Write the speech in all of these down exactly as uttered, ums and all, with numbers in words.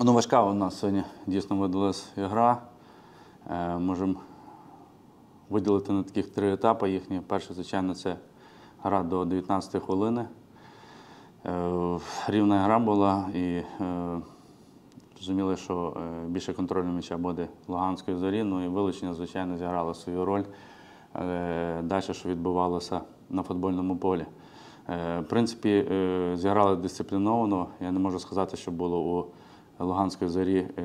Ну, важка у нас сьогодні дійсно видалась гра. Е, можемо виділити на таких три етапи їхні. Перше, звичайно, це гра до дев'ятнадцятої хвилини. Е, рівна гра була і е, розуміли, що е, більше контролю м'яча буде Луганської Зорі. Ну і вилучення, звичайно, зіграло свою роль. Е, далі, що відбувалося на футбольному полі. Е, в принципі, е, зіграли дисципліновано. Я не можу сказати, що було у Луганської Зорі е,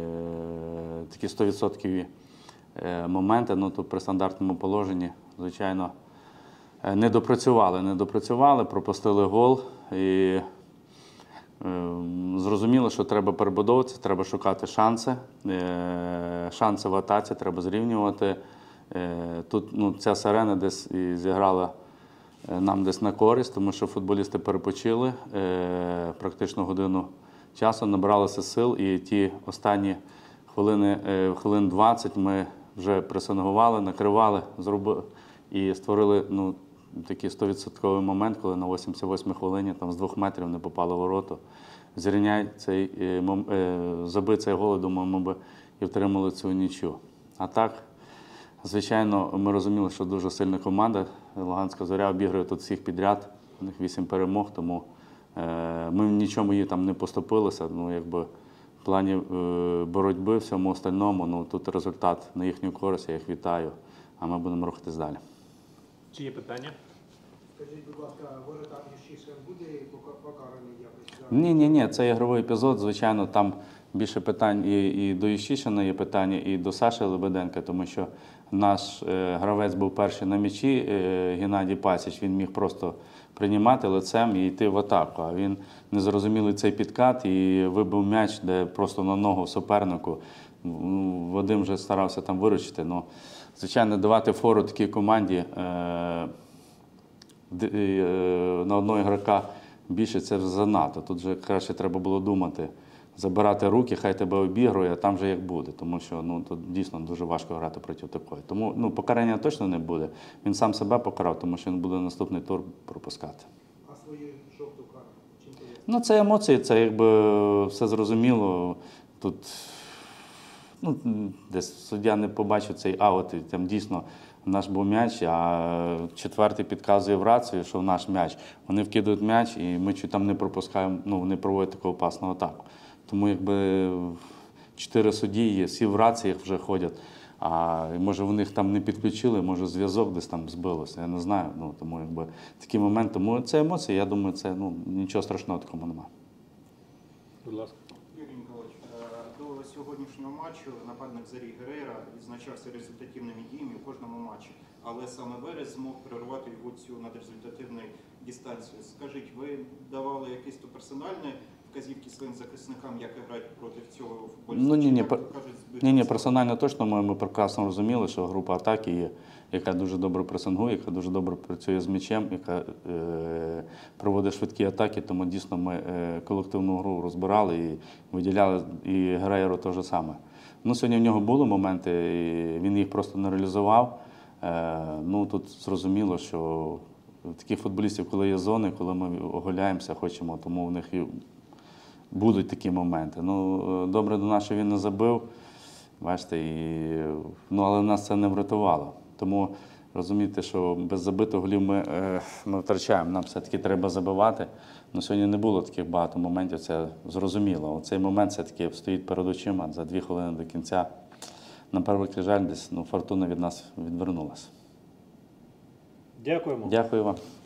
такі сто відсотків моменти, ну тут при стандартному положенні, звичайно, не допрацювали, не допрацювали, пропустили гол і е, зрозуміло, що треба перебудовуватися, треба шукати шанси, е, шанси в атаці треба зрівнювати. Е, тут ну, ця сирена десь і зіграла нам десь на користь, тому що футболісти перепочили е, практично годину часу, набралися сил, і ті останні хвилини, хвилин двадцять ми вже пресингували, накривали, зробили і створили ну, такий сто відсотків момент, коли на вісімдесят восьмій хвилині там, з двох метрів не попало в ворота. Зрівняй цей, забив цей гол, і, думаю, ми б і втримали цю нічю. А так, звичайно, ми розуміли, що дуже сильна команда. Луганська Зоря обігрує тут всіх підряд, у них вісім перемог, тому ми в нічому їй там не поступилися. Ну, якби, в плані боротьби, всьому остальному, ну, тут результат на їхню користь, я їх вітаю, а ми будемо рухатись далі. Чи є питання? Скажіть, будь ласка, воротар Ющишин буде покараний якось? Ні, ні, ні, це ігровий епізод, звичайно, там більше питань і, і до Ющишина є питання, і до Саші Лебеденка, тому що наш е, гравець був перший на м'ячі, е, Геннадій Пасіч, він міг просто приймати лицем і йти в атаку, а він не зрозумілий цей підкат і вибив м'яч, де просто на ногу супернику. Вадим вже старався там виручити, ну, звичайно, давати фору такій команді е, е, на одного ігрока більше це занадто. Тут вже краще треба було думати, забирати руки, хай тебе обігрує, а там вже як буде. Тому що ну, тут дійсно дуже важко грати проти такої. Тому ну, покарання точно не буде. Він сам себе покарав, тому що він буде наступний тур пропускати. А свою жовту карту чим пояснити? Ну, це емоції, це якби все зрозуміло. Тут ну, десь суддя не побачив цей аут, і там дійсно наш був м'яч, а четвертий підказує в рацію, що наш м'яч. Вони вкидують м'яч, і ми чуть там не пропускаємо, ну, вони проводять таку опасну атаку. Тому якби чотири судді є, всі в раціях вже ходять. А може в них там не підключили, може зв'язок десь там збилося, я не знаю. Ну, тому якби такі моменти, тому це емоції, я думаю, це ну, нічого страшного такого немає. Будь ласка. Юрій Миколаївич, до сьогоднішнього матчу нападник Зорі Герейра відзначався результативними діями у кожному матчі, але саме Верес змог перервати його цю надрезультативну дистанцію. Скажіть, ви давали якісь то персональні вказівки своїм захисникам, як грати проти цього футболіста? Ну, ні, ні, так, ні, ні, персонально точно ми, ми прекрасно розуміли, що група атаки є, яка дуже добре пресингує, яка дуже добре працює з м'ячем, яка е, проводить швидкі атаки, тому дійсно ми е, колективну гру розбирали і виділяли, і Герейро те ж саме. Ну, сьогодні в нього були моменти, і він їх просто не реалізував. Е, ну, тут зрозуміло, що таких футболістів, коли є зони, коли ми оголяємося, хочемо, тому в них і будуть такі моменти. Ну, добре до нас, що він не забив, бачите, і, ну, але нас це не врятувало. Тому розумієте, що без забитих голів ми, е, ми втрачаємо, нам все-таки треба забивати. Ну, сьогодні не було таких багато моментів, це зрозуміло. Оцей момент все-таки стоїть перед очима за дві хвилини до кінця. На превеликий жаль, десь ну, фортуна від нас відвернулася. Дякуємо. Дякую вам.